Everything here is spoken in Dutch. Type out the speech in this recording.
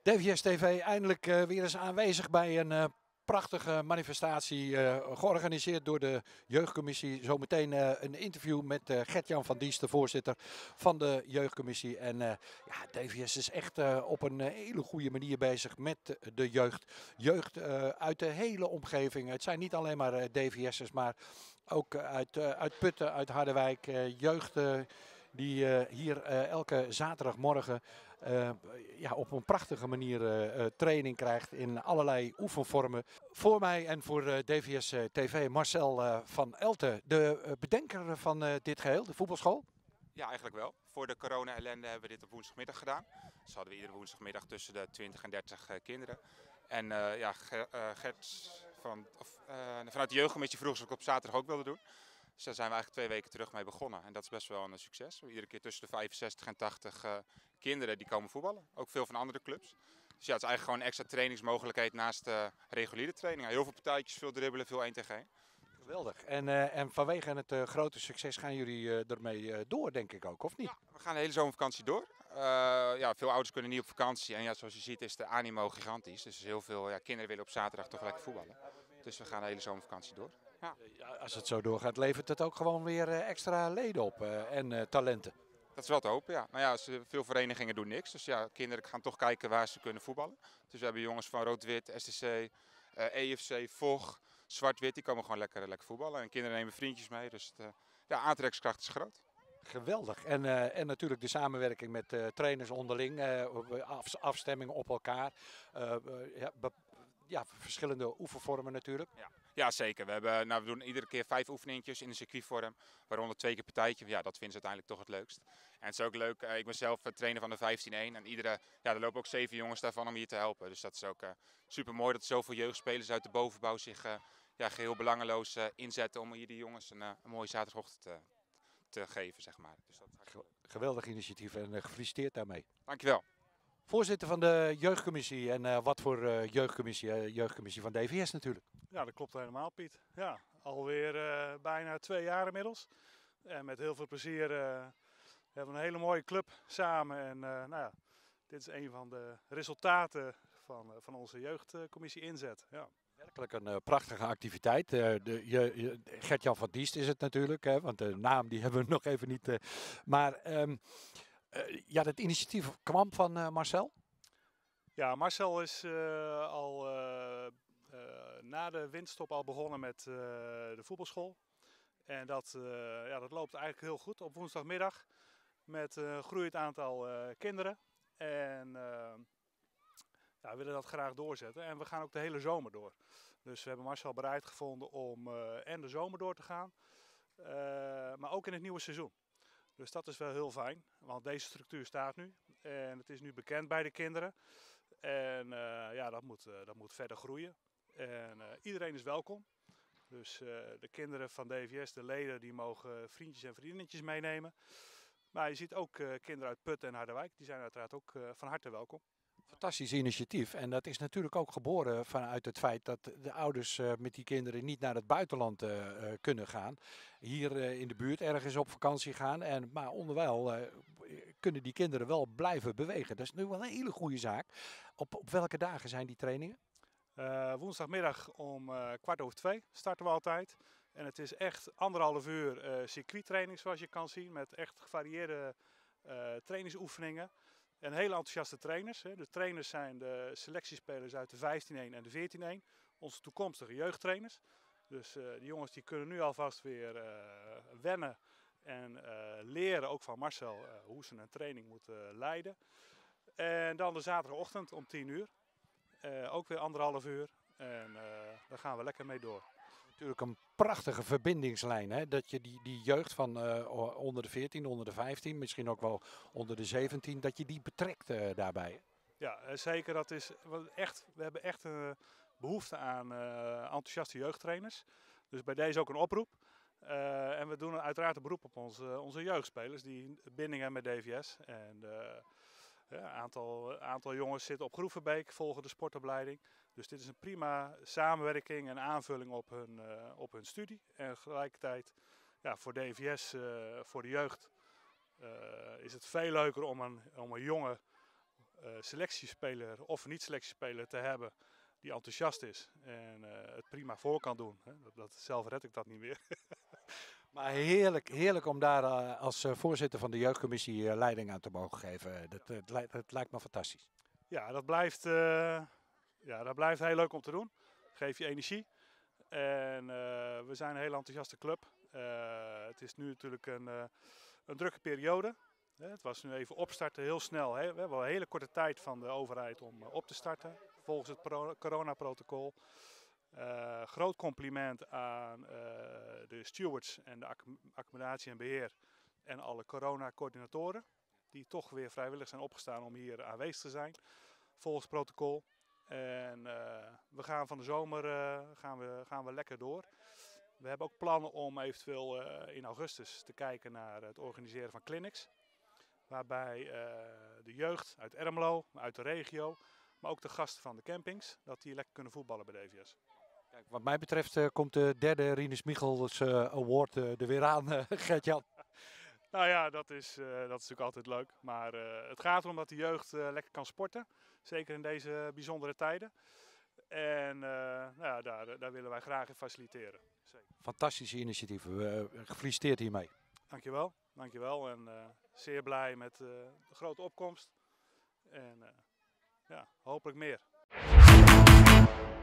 DVS TV eindelijk weer eens aanwezig bij een prachtige manifestatie georganiseerd door de jeugdcommissie. Zometeen een interview met Gert-Jan van Diest, de voorzitter van de jeugdcommissie. En ja, DVS is echt op een hele goede manier bezig met de jeugd. Jeugd uit de hele omgeving. Het zijn niet alleen maar DVS'ers, maar ook uit Putten, uit Harderwijk. Jeugd die hier elke zaterdagmorgen ja, op een prachtige manier training krijgt in allerlei oefenvormen. Voor mij en voor DVS TV Marcel van Elten, de bedenker van dit geheel, de voetbalschool. Ja, eigenlijk wel. Voor de corona-ellende hebben we dit op woensdagmiddag gedaan. Dus hadden we iedere woensdagmiddag tussen de 20 en 30 kinderen. En ja, Gert vanuit de jeugdcommissie vroeg of ik op zaterdag ook wilde doen. Dus daar zijn we eigenlijk 2 weken terug mee begonnen. En dat is best wel een succes. Iedere keer tussen de 65 en 80 kinderen die komen voetballen. Ook veel van andere clubs. Dus ja, het is eigenlijk gewoon een extra trainingsmogelijkheid naast de reguliere training. Heel veel partijtjes, veel dribbelen, veel 1 tegen 1. Geweldig. En vanwege het grote succes gaan jullie ermee door, denk ik ook, of niet? Ja, we gaan de hele zomervakantie door. Ja, veel ouders kunnen niet op vakantie. En ja, zoals je ziet is de animo gigantisch. Dus heel veel kinderen willen op zaterdag toch lekker voetballen. Dus we gaan de hele zomervakantie door. Ja. Als het zo doorgaat, levert het ook gewoon weer extra leden op en talenten. Dat is wel te hopen, ja. Nou ja, veel verenigingen doen niks. Dus ja, kinderen gaan toch kijken waar ze kunnen voetballen. Dus we hebben jongens van Rood-Wit, STC, EFC, VOG, Zwart-Wit. Die komen gewoon lekker voetballen. En kinderen nemen vriendjes mee. Dus ja, aantrekkingskracht is groot. Geweldig. En natuurlijk de samenwerking met trainers onderling. Afstemming op elkaar. Ja, verschillende oefenvormen natuurlijk. Ja, zeker. We doen iedere keer 5 oefeningjes in een circuitvorm, waaronder 2 keer partijtje. Ja, dat vinden ze uiteindelijk toch het leukst. En het is ook leuk, ik ben zelf trainer van de 15-1 en er lopen ook 7 jongens daarvan om hier te helpen. Dus dat is ook super mooi dat zoveel jeugdspelers uit de bovenbouw zich geheel belangeloos inzetten om hier die jongens een mooie zaterdagochtend te geven, zeg maar. Dus dat geweldig initiatief en gefeliciteerd daarmee. Dankjewel. Voorzitter van de jeugdcommissie en wat voor jeugdcommissie? Jeugdcommissie van DVS natuurlijk. Ja, dat klopt helemaal, Piet. Ja, alweer bijna 2 jaar inmiddels. En met heel veel plezier hebben we een hele mooie club samen. En nou ja, dit is een van de resultaten van onze jeugdcommissie inzet. Ja. Werkelijk een prachtige activiteit. Gert-Jan van Diest is het natuurlijk, hè, want de naam die hebben we nog even niet. Maar ja, dat initiatief kwam van Marcel? Ja, Marcel is al na de winterstop al begonnen met de voetbalschool. En dat loopt eigenlijk heel goed op woensdagmiddag met een groeiend aantal kinderen. En we willen dat graag doorzetten. En we gaan ook de hele zomer door. Dus we hebben Marcel bereid gevonden om en de zomer door te gaan, maar ook in het nieuwe seizoen. Dus dat is wel heel fijn, want deze structuur staat nu en het is nu bekend bij de kinderen. En dat moet verder groeien. En iedereen is welkom. Dus de kinderen van DVS, de leden, die mogen vriendjes en vriendinnetjes meenemen. Maar je ziet ook kinderen uit Putten en Harderwijk, die zijn uiteraard ook van harte welkom. Fantastisch initiatief. En dat is natuurlijk ook geboren vanuit het feit dat de ouders met die kinderen niet naar het buitenland kunnen gaan. Hier in de buurt ergens op vakantie gaan. Maar onderwijl kunnen die kinderen wel blijven bewegen. Dat is nu wel een hele goede zaak. Op welke dagen zijn die trainingen? Woensdagmiddag om 2:15 starten we altijd. En het is echt 1,5 uur circuittraining zoals je kan zien. Met echt gevarieerde trainingsoefeningen. En hele enthousiaste trainers. Hè. De trainers zijn de selectiespelers uit de 15-1 en de 14-1. Onze toekomstige jeugdtrainers. Dus die jongens die kunnen nu alvast weer wennen en leren, ook van Marcel, hoe ze een training moeten leiden. En dan de zaterdagochtend om 10 uur. Ook weer 1,5 uur. En daar gaan we lekker mee door. Natuurlijk een prachtige verbindingslijn. Hè? Dat je die jeugd van onder de 14, onder de 15, misschien ook wel onder de 17, dat je die betrekt daarbij. Ja, zeker. Dat is echt, we hebben echt een behoefte aan enthousiaste jeugdtrainers. Dus bij deze ook een oproep. En we doen uiteraard een beroep op onze jeugdspelers die binding hebben met DVS. En een aantal jongens zitten op Groevenbeek, volgen de sportopleiding. Dus dit is een prima samenwerking en aanvulling op hun studie. En tegelijkertijd voor DVS, voor de jeugd, is het veel leuker om een jongen selectiespeler of niet-selectiespeler te hebben die enthousiast is en het prima voor kan doen. Hè. Zelf red ik dat niet meer. Maar heerlijk, heerlijk om daar als voorzitter van de jeugdcommissie leiding aan te mogen geven. Het lijkt me fantastisch. Ja, dat blijft heel leuk om te doen. Geef je energie. En we zijn een hele enthousiaste club. Het is nu natuurlijk een drukke periode. Het was nu even opstarten, heel snel. We hebben wel een hele korte tijd van de overheid om op te starten. Volgens het coronaprotocol. Groot compliment aan de stewards en de accommodatie en beheer. En alle coronacoördinatoren. Die toch weer vrijwillig zijn opgestaan om hier aanwezig te zijn. Volgens het protocol. En we gaan van de zomer gaan we lekker door. We hebben ook plannen om eventueel in augustus te kijken naar het organiseren van clinics. Waarbij de jeugd uit Ermelo, uit de regio, maar ook de gasten van de campings, dat die lekker kunnen voetballen bij de EVS. Kijk, wat mij betreft komt de derde Rinus Michels Award er weer aan, Gert-Jan. Nou ja, dat is natuurlijk altijd leuk. Maar het gaat erom dat de jeugd lekker kan sporten. Zeker in deze bijzondere tijden. En daar willen wij graag in faciliteren. Zeker. Fantastische initiatieven. Gefeliciteerd hiermee. Dankjewel. Dankjewel. En zeer blij met de grote opkomst. En hopelijk meer.